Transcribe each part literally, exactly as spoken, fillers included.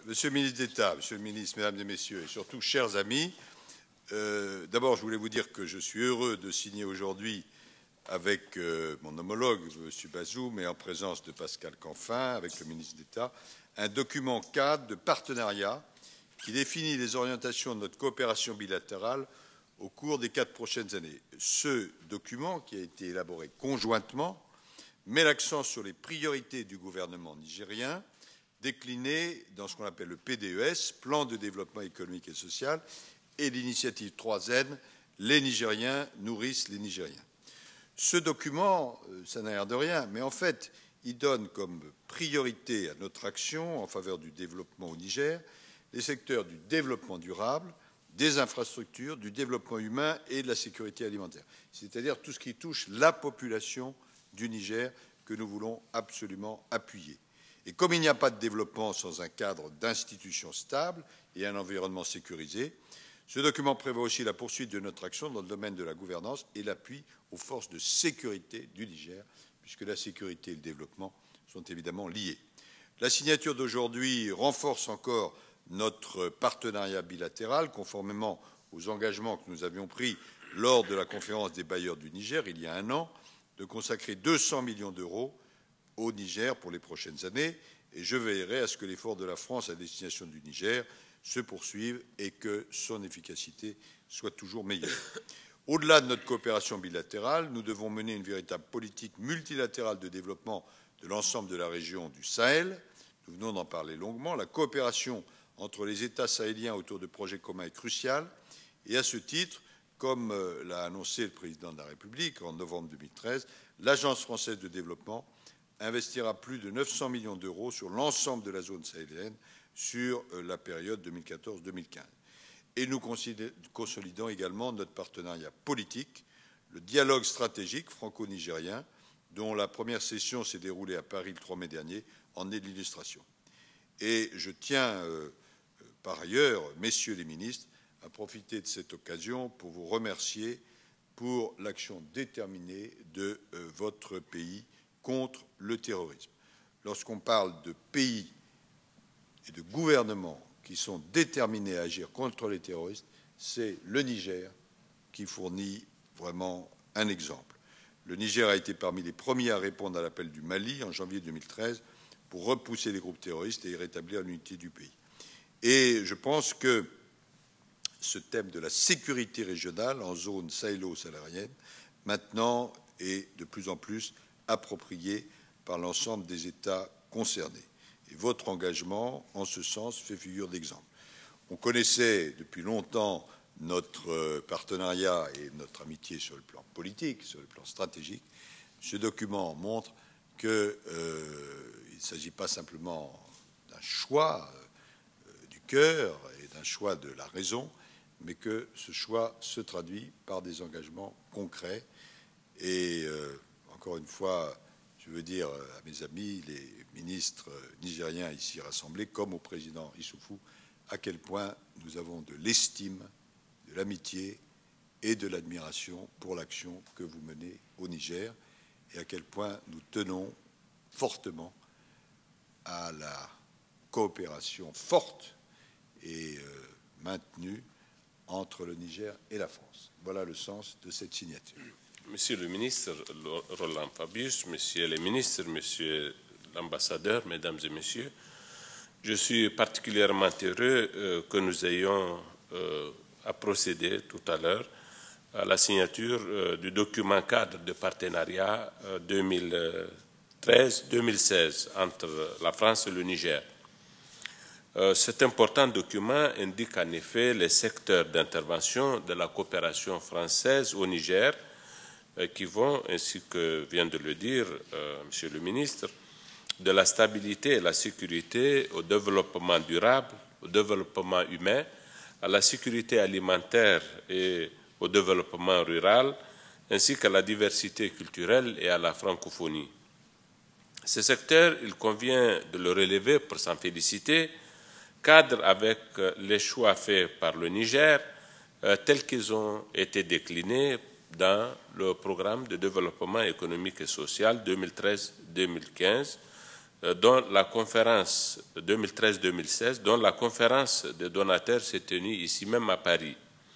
Monsieur le ministre d'État, Monsieur le ministre, Mesdames et Messieurs, et surtout chers amis, euh, d'abord je voulais vous dire que je suis heureux de signer aujourd'hui avec euh, mon homologue, M. Bazoum, et en présence de Pascal Canfin, avec le ministre d'État, un document cadre de partenariat qui définit les orientations de notre coopération bilatérale au cours des quatre prochaines années. Ce document, qui a été élaboré conjointement, met l'accent sur les priorités du gouvernement nigérien, déclinées dans ce qu'on appelle le P D E S, Plan de développement économique et social, et l'initiative trois N, les Nigériens nourrissent les Nigériens. Ce document, ça n'a l'air de rien, mais en fait, il donne comme priorité à notre action en faveur du développement au Niger les secteurs du développement durable, des infrastructures, du développement humain et de la sécurité alimentaire, c'est-à-dire tout ce qui touche la population du Niger que nous voulons absolument appuyer. Et comme il n'y a pas de développement sans un cadre d'institutions stable et un environnement sécurisé, ce document prévoit aussi la poursuite de notre action dans le domaine de la gouvernance et l'appui aux forces de sécurité du Niger, puisque la sécurité et le développement sont évidemment liés. La signature d'aujourd'hui renforce encore notre partenariat bilatéral, conformément aux engagements que nous avions pris lors de la conférence des bailleurs du Niger il y a un an, de consacrer deux cents millions d'euros au Niger pour les prochaines années, et je veillerai à ce que l'effort de la France à destination du Niger se poursuive et que son efficacité soit toujours meilleure. Au-delà de notre coopération bilatérale, nous devons mener une véritable politique multilatérale de développement de l'ensemble de la région du Sahel. Nous venons d'en parler longuement. La coopération entre les États sahéliens autour de projets communs est cruciale, et à ce titre, comme l'a annoncé le président de la République en novembre deux mille treize, l'Agence française de développement investira plus de neuf cents millions d'euros sur l'ensemble de la zone sahélienne sur la période deux mille quatorze deux mille quinze. Et nous consolidons également notre partenariat politique, le dialogue stratégique franco-nigérien, dont la première session s'est déroulée à Paris le trois mai dernier, en est l'illustration. Et je tiens, euh, par ailleurs, messieurs les ministres, à profiter de cette occasion pour vous remercier pour l'action déterminée de euh, votre pays contre le terrorisme. Lorsqu'on parle de pays et de gouvernements qui sont déterminés à agir contre les terroristes, c'est le Niger qui fournit vraiment un exemple. Le Niger a été parmi les premiers à répondre à l'appel du Mali en janvier deux mille treize pour repousser les groupes terroristes et rétablir l'unité du pays. Et je pense que ce thème de la sécurité régionale en zone sahélo-saharienne, maintenant, est de plus en plus approprié par l'ensemble des États concernés. Et votre engagement, en ce sens, fait figure d'exemple. On connaissait depuis longtemps notre partenariat et notre amitié sur le plan politique, sur le plan stratégique. Ce document montre qu'il euh, ne s'agit pas simplement d'un choix euh, du cœur et d'un choix de la raison, mais que ce choix se traduit par des engagements concrets. Et euh, encore une fois, je veux dire à mes amis, les ministres nigériens ici rassemblés, comme au président Issoufou, à quel point nous avons de l'estime, de l'amitié et de l'admiration pour l'action que vous menez au Niger, et à quel point nous tenons fortement à la coopération forte et euh, maintenue entre le Niger et la France. Voilà le sens de cette signature. Monsieur le ministre Roland Fabius, Monsieur les ministres, Monsieur l'ambassadeur, Mesdames et Messieurs, je suis particulièrement heureux euh, que nous ayons euh, à procéder tout à l'heure à la signature euh, du document cadre de partenariat euh, deux mille treize deux mille seize entre la France et le Niger. Euh, cet important document indique en effet les secteurs d'intervention de la coopération française au Niger euh, qui vont, ainsi que vient de le dire euh, Monsieur le ministre, de la stabilité et la sécurité au développement durable, au développement humain, à la sécurité alimentaire et au développement rural, ainsi qu'à la diversité culturelle et à la francophonie. Ce secteur, il convient de le relever pour s'en féliciter, cadre avec les choix faits par le Niger, euh, tels qu'ils ont été déclinés dans le programme de développement économique et social deux mille treize deux mille quinze, dont la conférence deux mille treize deux mille seize, dont la conférence des donateurs s'est tenue ici même à Paris.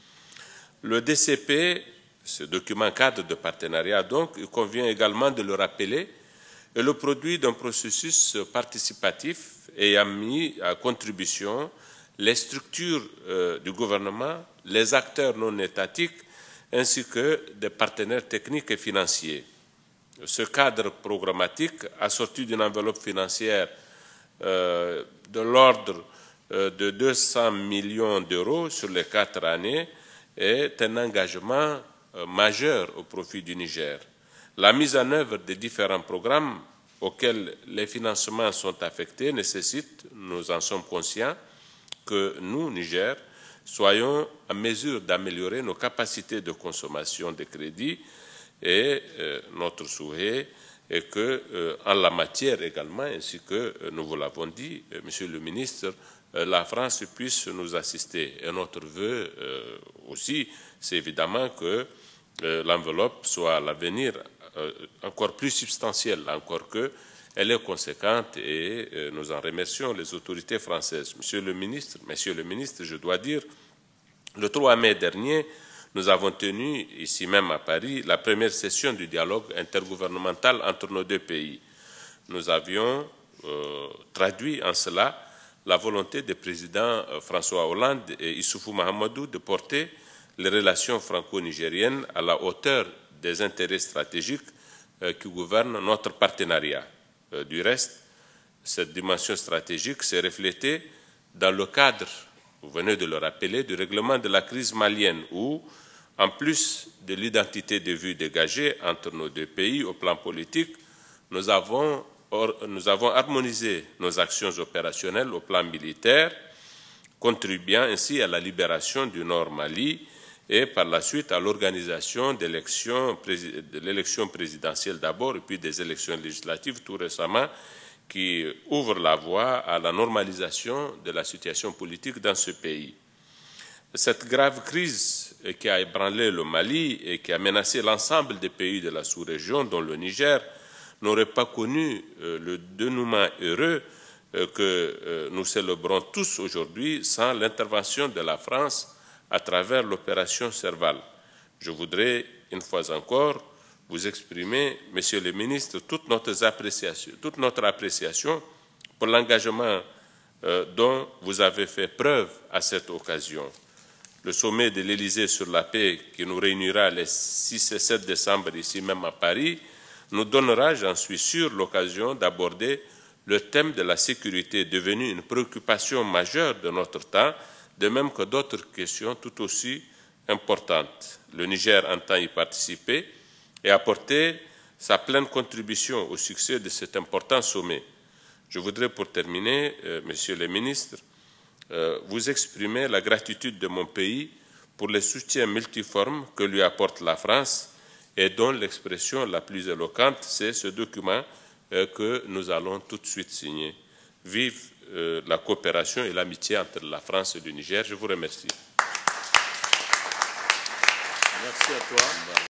Le D C P, ce document cadre de partenariat, donc, il convient également de le rappeler, est le produit d'un processus participatif ayant mis à contribution les structures euh, du gouvernement, les acteurs non étatiques, ainsi que des partenaires techniques et financiers. Ce cadre programmatique, assorti d'une enveloppe financière euh, de l'ordre euh, de deux cents millions d'euros sur les quatre années, est un engagement euh, majeur au profit du Niger. La mise en œuvre des différents programmes auxquels les financements sont affectés nécessite, nous en sommes conscients, que nous, Niger, soyons en mesure d'améliorer nos capacités de consommation de crédit et euh, notre souhait est que, euh, en la matière également, ainsi que euh, nous vous l'avons dit, euh, Monsieur le ministre, euh, la France puisse nous assister. Et notre vœu euh, aussi, c'est évidemment que euh, l'enveloppe soit à l'avenir euh, encore plus substantielle, encore que elle est conséquente et euh, nous en remercions les autorités françaises. Monsieur le ministre, Monsieur le ministre, je dois dire, le trois mai dernier, nous avons tenu, ici même à Paris, la première session du dialogue intergouvernemental entre nos deux pays. Nous avions euh, traduit en cela la volonté des présidents euh, François Hollande et Issoufou Mahamadou de porter les relations franco-nigériennes à la hauteur des intérêts stratégiques euh, qui gouvernent notre partenariat. Euh, du reste, cette dimension stratégique s'est reflétée dans le cadre, vous venez de le rappeler, du règlement de la crise malienne où, en plus de l'identité de vue dégagée entre nos deux pays au plan politique, nous avons, or, nous avons harmonisé nos actions opérationnelles au plan militaire, contribuant ainsi à la libération du Nord Mali et par la suite à l'organisation de l'élection présidentielle d'abord et puis des élections législatives tout récemment qui ouvrent la voie à la normalisation de la situation politique dans ce pays. Cette grave crise qui a ébranlé le Mali et qui a menacé l'ensemble des pays de la sous-région, dont le Niger, n'aurait pas connu euh, le dénouement heureux euh, que euh, nous célébrons tous aujourd'hui sans l'intervention de la France à travers l'opération Serval. Je voudrais, une fois encore, vous exprimer, Monsieur le ministre, toute notre appréciation, toute notre appréciation pour l'engagement euh, dont vous avez fait preuve à cette occasion. Le sommet de l'Élysée sur la paix qui nous réunira les six et sept décembre ici même à Paris nous donnera, j'en suis sûr, l'occasion d'aborder le thème de la sécurité devenu une préoccupation majeure de notre temps, de même que d'autres questions tout aussi importantes. Le Niger entend y participer et apporter sa pleine contribution au succès de cet important sommet. Je voudrais pour terminer, euh, Monsieur le ministre, euh, vous exprimer la gratitude de mon pays pour le soutien multiforme que lui apporte la France et dont l'expression la plus éloquente, c'est ce document euh, que nous allons tout de suite signer. Vive euh, la coopération et l'amitié entre la France et le Niger. Je vous remercie. Merci à toi.